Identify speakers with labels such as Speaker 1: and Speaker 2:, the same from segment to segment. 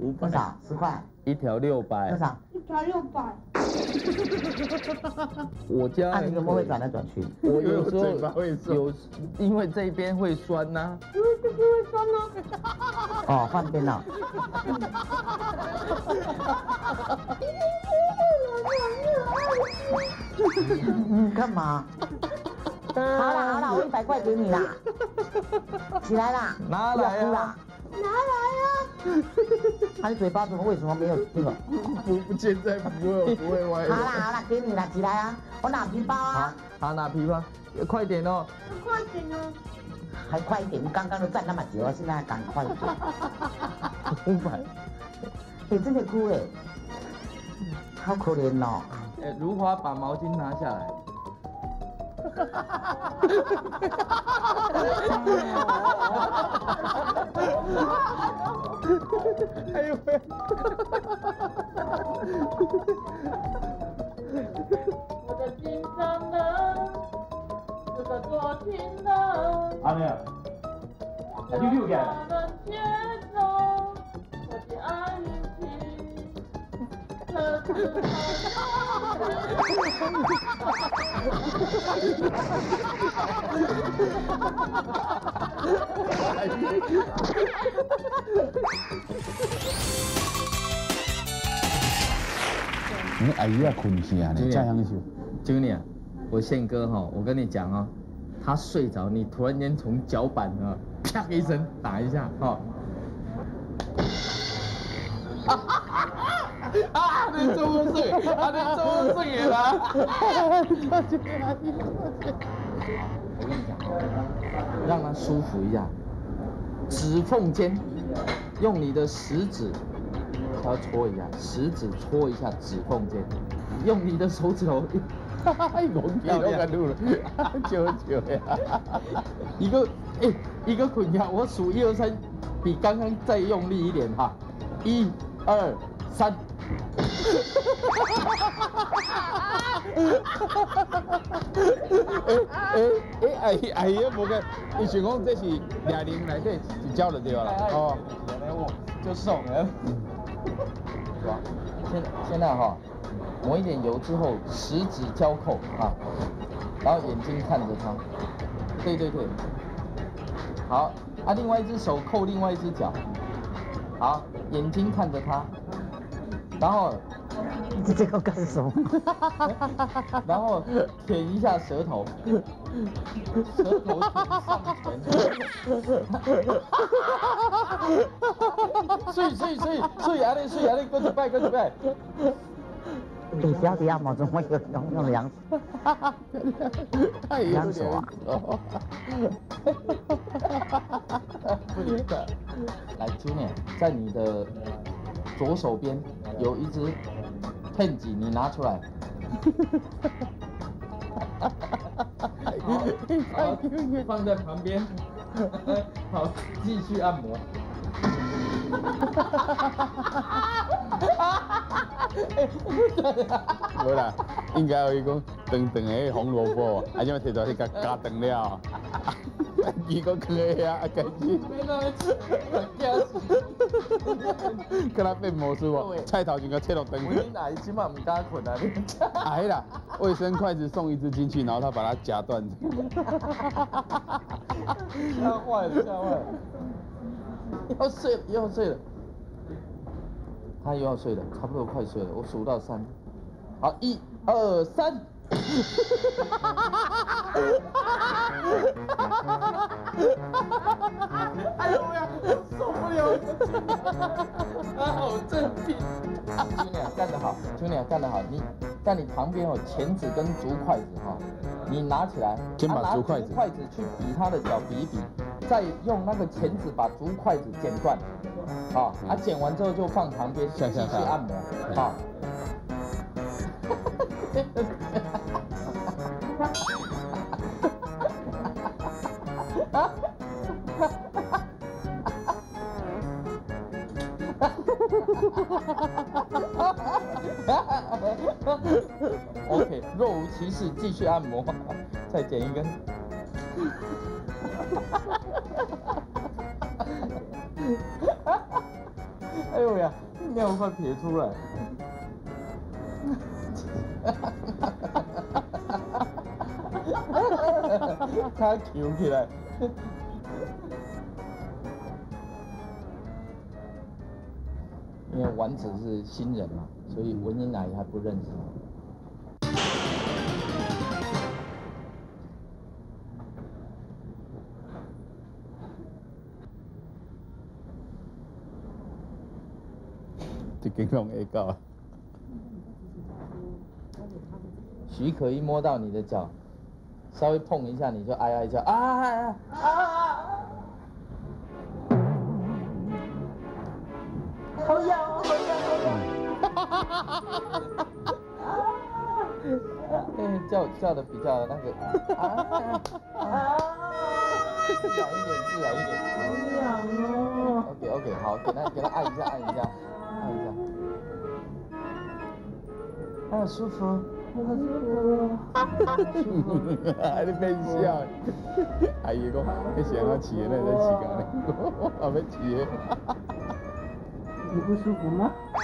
Speaker 1: 多少？10块。
Speaker 2: 一条600。
Speaker 1: 多少
Speaker 3: ？1条600。
Speaker 2: 我家
Speaker 1: 那你怎么会转来转去？
Speaker 2: 我有时候
Speaker 4: 有，
Speaker 2: 因为这边会酸呐。
Speaker 3: 因为这边会酸呢。
Speaker 1: 哦，换边了。干嘛？好了，我100块给你啦。起来啦！
Speaker 2: 拿来
Speaker 1: 啊！
Speaker 3: 拿来啊！
Speaker 1: 他的嘴巴为什么没有这个？
Speaker 4: 不现在不会歪。
Speaker 1: 好啦，给你啦，起来啊！我拿皮包啊。
Speaker 2: 好，拿皮包，快点哦！
Speaker 3: 快点哦！
Speaker 1: 还快一点！你刚刚都站那么久了，现在还赶快一点。500。哎，真的哭哎，好可怜哦。
Speaker 2: 哎，如花把毛巾拿下来。
Speaker 4: 哎呦喂！
Speaker 5: 我的心上人，这个多情人，
Speaker 4: 阿妹啊，你溜起来。
Speaker 5: 能接受我的爱情，可是
Speaker 4: 你阿姨啊困去啊，你这样秀。
Speaker 2: Junior， 我宪哥哈，我跟你讲哦，他睡着，你突然间从脚板啊，啪一声打一下，哈。你做乜事？你做乜事啦？我跟你讲，让他舒服一下，指缝间用你的食指，稍搓一下，食指搓一下指缝间，用你的手指头。
Speaker 4: 漂亮路了，求求呀！
Speaker 2: 一个捆腰，我数1、2、3，比刚刚再用力一点哈，1、2、3。
Speaker 4: 阿姨啊，无个，伊想讲这是俩零内底一招就对了哦。
Speaker 2: 就送了。是吧？现在哈，抹一点油之后，食指交扣啊，然后眼睛看着它。对。好啊，另外一只手扣另外一只脚。好，眼睛看着它，然后。
Speaker 1: 你这个干什么？
Speaker 2: 然后舔一下舌头，舌头舔上唇。睡，安尼，搁一摆。
Speaker 1: 你小弟按摩怎么会用凉水？
Speaker 4: 太
Speaker 1: 凉手啊！
Speaker 2: 不理的。来 ，Junior， 在你的左手边有一只片剂，你拿出来。好，放在旁边。好，继续按摩。
Speaker 4: 无啦，应该有伊讲长长的红萝卜，啊，怎么摕出来去加长了？伊讲放在遐，啊，开始。跟他变魔术哦，菜头就给切落长。
Speaker 2: 你哪一起码唔敢困啊？
Speaker 4: 哎啦，卫生筷子送一只进去，然后他把它夹断。
Speaker 2: 吓坏了！要睡了。他又要睡了，差不多快睡了。我数到3，好，1、2、3。哎呦呀，受不了！好正经。Junior 干得好，Junior 干得好。你在你旁边哦，钳子跟竹筷子哈，你拿起来，
Speaker 4: 先把竹筷子
Speaker 2: 去比他的脚，比一比，再用那个钳子把竹筷子剪断。好，剪完之后就放旁边，继续按摩。好。OK， 若无其事继续按摩，再剪一根。哎呦呀！ 啊，尿快撇出来。他揪起来。因为丸子是新人嘛，所以文英阿姨还不认识。
Speaker 4: 一根龙会到。
Speaker 2: 许可一摸到你的脚，稍微碰一下你就哀哀叫啊！好痒，好痒，好痒！叫的比较那个自然一点，自然一点。
Speaker 3: 好痒哦。
Speaker 2: OK， 好，给他按一下，按一下。舒服。
Speaker 3: 好舒服。
Speaker 4: 还在变笑。阿姨讲，你想要饲的，那在饲干呢？我要饲的。
Speaker 3: 你不舒服吗？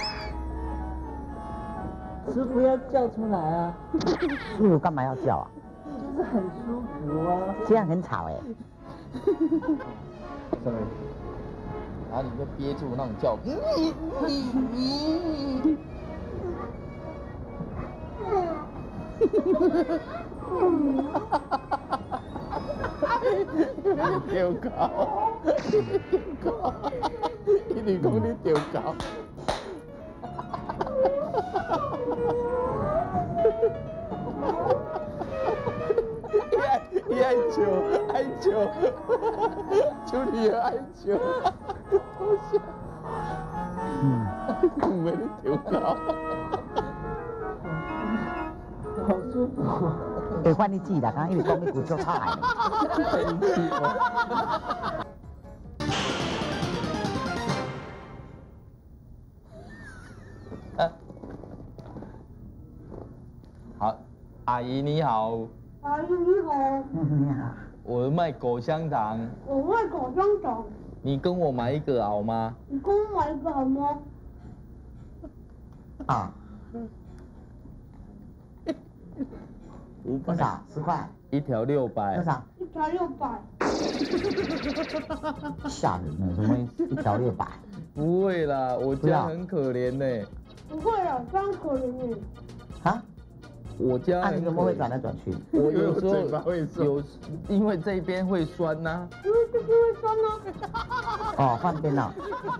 Speaker 3: 舒服要叫出来啊！
Speaker 1: 舒服干嘛要叫啊？
Speaker 3: 就是很舒服啊。
Speaker 1: 这样很吵哎。
Speaker 2: Sorry。然后你就憋住那种叫。
Speaker 4: 丢狗，一直讲你丢狗。你爱笑，就你爱笑，好笑。讲咩你丢狗？
Speaker 3: 好舒服。
Speaker 1: 会换你记啦，刚刚因为讲你骨就差来。
Speaker 2: 好，阿姨你好。
Speaker 3: 阿姨你好。
Speaker 1: 你好。
Speaker 2: 我卖口香糖。
Speaker 3: 我卖口香糖。
Speaker 2: 你跟我买一个好吗？
Speaker 3: 你跟我买一个好吗？
Speaker 1: 啊。多少？10块。
Speaker 2: 一条600。
Speaker 1: 多少
Speaker 3: ？1条600。
Speaker 1: 吓人呢，怎么1条600？
Speaker 2: 不会啦，我家很可怜呢。
Speaker 3: 不会啦，这样可怜你。
Speaker 1: 啊？
Speaker 2: 我家
Speaker 1: 你怎么会转来转去？
Speaker 2: 我有时候
Speaker 4: 有，
Speaker 2: 因为这边会酸呐。
Speaker 3: 因为这边会酸呐。
Speaker 1: 哦，换边了。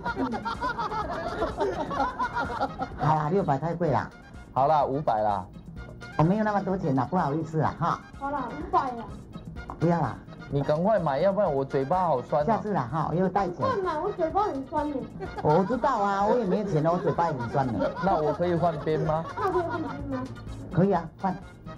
Speaker 1: 好啦，600太贵了。
Speaker 2: 好啦，500啦。
Speaker 1: 我没有那么多钱啦，不好意思啦，哈。
Speaker 3: 好啦，500啦。
Speaker 1: 不要啦。
Speaker 2: 你赶快买，要不然我嘴巴好酸。
Speaker 1: 下次啦，哈，我又带钱。
Speaker 3: 快买，我嘴巴很酸呢。
Speaker 1: 我知道啊，我也没有钱了，我嘴巴也很酸呢。
Speaker 2: 那我可以换边吗？
Speaker 3: 那可以换边吗？
Speaker 1: 可以啊，换。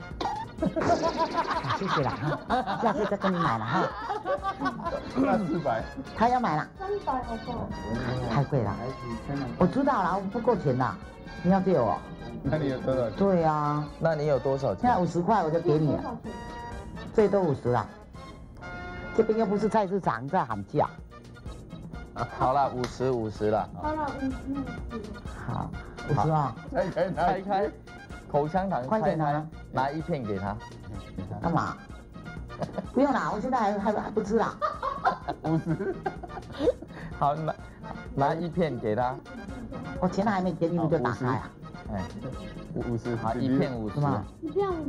Speaker 1: 谢谢啦，哈，下次再跟你买了哈。
Speaker 4: 那400。
Speaker 1: 他要买了。
Speaker 3: 300好不好？
Speaker 1: 太贵了。我知道了，我不够钱啦，你要借我。
Speaker 4: 那你有多少钱？
Speaker 1: 对啊。
Speaker 2: 那你有多少
Speaker 1: 现在
Speaker 2: 钱
Speaker 1: ？50块我就给你了，最多50啦。这边又不是菜市场，在喊价。
Speaker 2: 好了，50了。
Speaker 3: 好了，50。
Speaker 1: 好，50啊。
Speaker 2: 拆开，口香糖
Speaker 1: 快点
Speaker 2: 拆开
Speaker 1: 拿，
Speaker 2: 拿1片给他。
Speaker 1: 干嘛？不用啦，我现在还不吃啦。
Speaker 2: 50。好，拿1片给他。
Speaker 1: 我钱还没给你，你就打开啊？
Speaker 2: 哎
Speaker 4: ，50，
Speaker 2: 好，1片50。
Speaker 1: 是吗
Speaker 3: 1片50。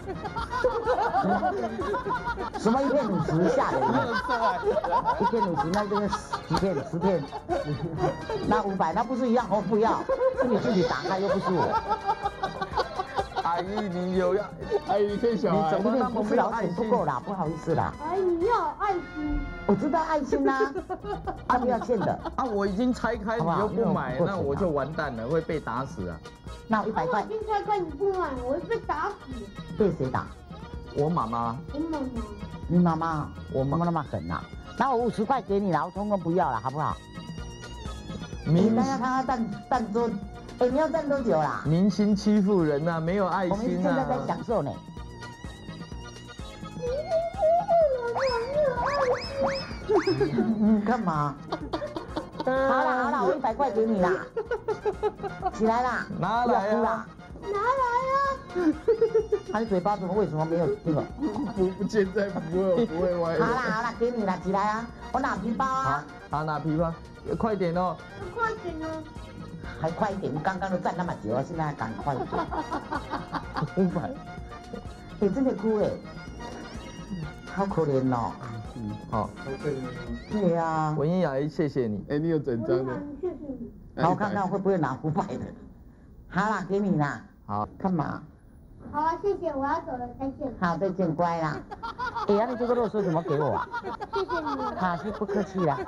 Speaker 1: 什么1片50？吓人！1片50，那这个几片？10片？那500，那不是一样？我不要，是你自己打开，又不是我。
Speaker 2: 阿姨，你有要？
Speaker 4: 阿姨，你可以小孩。
Speaker 2: 你怎么那么没有爱心？
Speaker 1: 不够啦，不好意思啦。
Speaker 3: 哎，你要有爱心。
Speaker 1: 我知道爱心啦，啊不要欠的。
Speaker 2: 啊，我已经拆开，你又不买，那我就完蛋了，会被打死啊。
Speaker 1: 那我100块。
Speaker 3: 我已经拆开，你不买，我会被打死。
Speaker 1: 被谁打？
Speaker 2: 我妈妈。
Speaker 3: 我妈妈。
Speaker 1: 你妈妈？
Speaker 2: 我妈
Speaker 1: 妈那么狠呐？那我50块给你了，我通通不要了，好不好？
Speaker 2: 明
Speaker 1: 大家看他站多，哎，你要站多久啦？
Speaker 2: 明星欺负人呐，没有爱
Speaker 1: 我们
Speaker 2: 心
Speaker 1: 现在在
Speaker 2: 啊。
Speaker 1: 享受呢。干嘛？ 好啦，我100块给你啦，起来啦，
Speaker 2: 拿
Speaker 1: 不要
Speaker 2: 来啊！
Speaker 1: 哭啦。
Speaker 3: 拿来
Speaker 1: 他的嘴巴为什么没有这个？
Speaker 4: 不，现在不会歪。
Speaker 1: 好啦，给你啦，起来啊！我拿皮包啊，
Speaker 2: 好拿琵琶，快点哦！
Speaker 3: 啊！快点哦！
Speaker 1: 还快一点！你刚刚都站那么久了，现在还赶快一点。
Speaker 2: 500。
Speaker 1: 哎，真的哭哎，好可怜哦。
Speaker 2: 好，
Speaker 1: 对呀，
Speaker 2: 文英雅，谢谢你。
Speaker 4: 哎，你有整张的？
Speaker 3: 谢谢你。
Speaker 1: 好，看看会不会拿500的。好啦，给你啦。
Speaker 2: 好，
Speaker 1: 干嘛？
Speaker 3: 好啊，谢谢，我要走了，再见。
Speaker 1: 好，再见，乖啦。哎呀，你这个肉丝怎么给我啊？
Speaker 3: 谢谢你。
Speaker 1: 好，是不客气啦。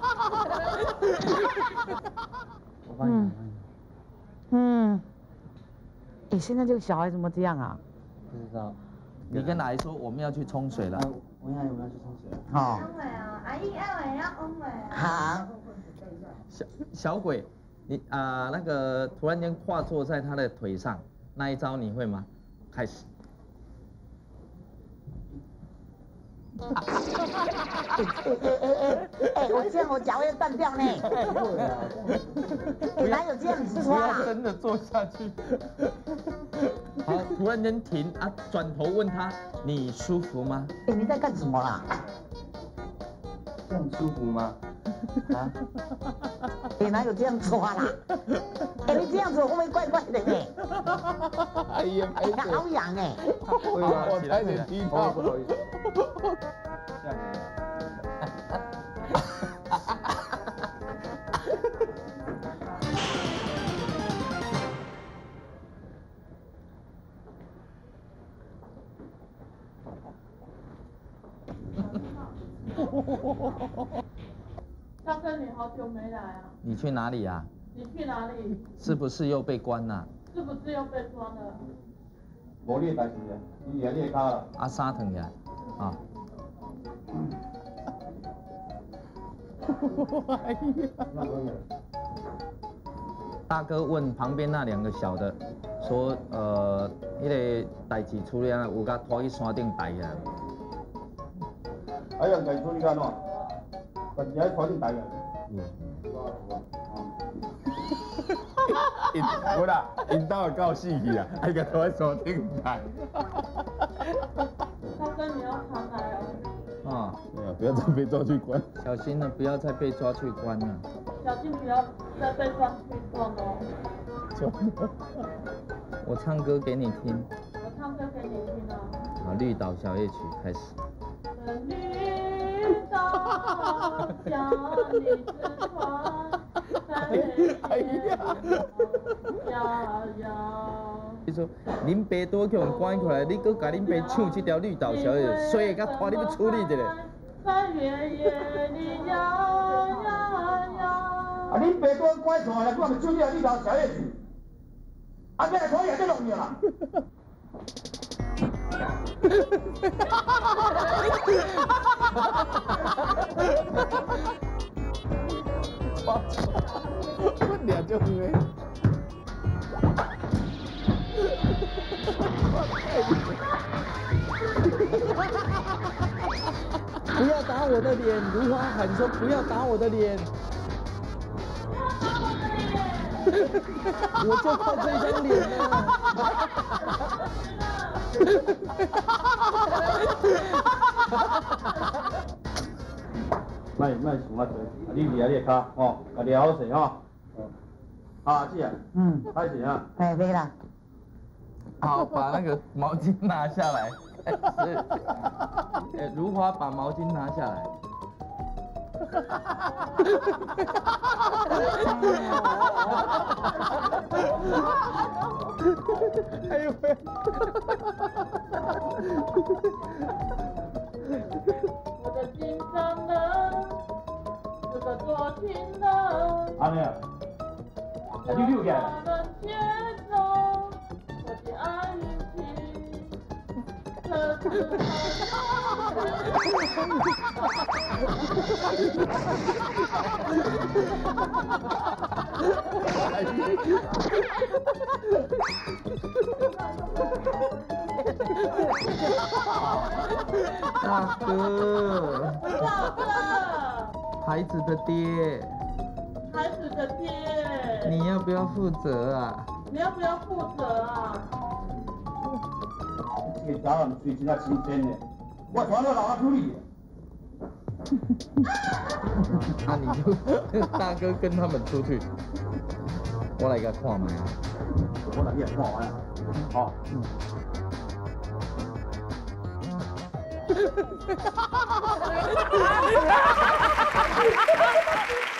Speaker 1: 哎，现在这个小孩怎么这样啊？
Speaker 2: 不知道。你跟阿姨说我们要去冲水了。
Speaker 1: 我要去冲水。好。
Speaker 3: 阿姨爱我要安慰啊。
Speaker 1: 好。
Speaker 2: 小鬼，你那个突然间跨坐在他的腿上，那一招你会吗？开始。
Speaker 1: 我这样我脚会断掉呢。哪有这样子
Speaker 2: 不要
Speaker 1: 啊？
Speaker 2: 真的坐下去。好，突然间停啊，转头问他你舒服吗？
Speaker 1: 哎，你在干什么啦？
Speaker 2: 这样舒服吗？啊？
Speaker 1: 哎，哪有这样抓啦？哎，你这样子会不会怪怪的呢？
Speaker 4: 哎呀，
Speaker 1: 哎，好痒哎。
Speaker 4: 我差点踢到。
Speaker 2: 不好意思。这样子。
Speaker 5: 大哥，你好久没来啊？
Speaker 2: 你去哪里啊？
Speaker 5: 你去哪里？
Speaker 2: 是不是又被关了？
Speaker 5: 是不是又被抓了？
Speaker 6: 无你的代志啊，你也你的卡啦。
Speaker 2: 啊，沙疼呀，啊。大哥问旁边那2个小的，说那个代志处理啊，有甲拖去山顶抬啊。
Speaker 6: 哎呀，家处理干喏，把你还拖进台啊。
Speaker 4: 有啦，因兜有够死去啊，还甲拖在山顶抬。
Speaker 5: 大哥，你要常来哦。
Speaker 2: 啊，
Speaker 4: 对啊，不要再被抓去关。
Speaker 2: 小心了，不要再被抓去关了。
Speaker 5: 小心不要再被抓去撞哦。
Speaker 2: 我唱歌给你听。
Speaker 5: 我唱歌给你听啊。
Speaker 2: 好，绿岛小夜曲开始。
Speaker 5: 绿岛小女子船，
Speaker 4: 哎呀！
Speaker 5: 摇摇。
Speaker 2: 你说，恁爸拄去互关起来，你搁甲恁爸唱这条绿岛小夜曲，衰个甲拖你要处理一下。
Speaker 5: 在月夜里摇呀摇。
Speaker 6: 啊，恁爸多关出来，我咪处理啊，你头小夜曲。啊，这来拖也就弄你啦。
Speaker 4: 我俩就没。
Speaker 2: 不要打我的脸！如花喊说不要打我的脸。我就靠这张脸了。
Speaker 6: 卖想啊多，你抓你的卡吼，家己好势吼。啊，是啊，开始啊。
Speaker 1: 哎，没啦。
Speaker 2: 好，把那个毛巾拿下来。如花把毛巾拿下来。
Speaker 4: 哎呦喂！
Speaker 5: 我的心上人是个多情人。
Speaker 6: 安尼啊，啊你溜起来。
Speaker 5: 他们接走我的爱情，可是
Speaker 2: 大哥，
Speaker 5: 大哥，
Speaker 2: 孩子的爹， 你要不要负责啊？
Speaker 5: 你要不要负责啊？
Speaker 6: 这个家人最近啊新鲜的，我传到哪处理？
Speaker 2: 那你就大哥跟他们出去，我来给他看嘛。
Speaker 6: 我来给你看完了，好。
Speaker 5: 哈哈哈哈哈！